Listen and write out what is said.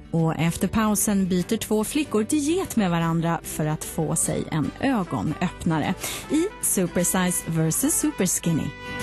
Och efter pausen byter två flickor diet med varandra för att få sig en ögonöppnare i Super Size vs Super Skinny.